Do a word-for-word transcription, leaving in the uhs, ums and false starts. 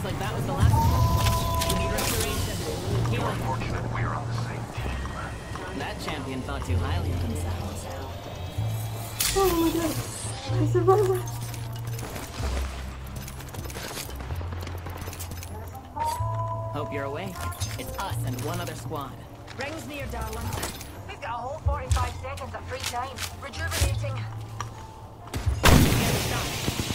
like that was the last one. We need restoration. Healing. Fortunate we're on the same team. That champion thought too highly of themselves. Oh my god. I survived. Hope you're awake. It's us and one other squad. Rings near, darling. We've got a whole forty-five seconds of free time. Rejuvenating. Get a shot.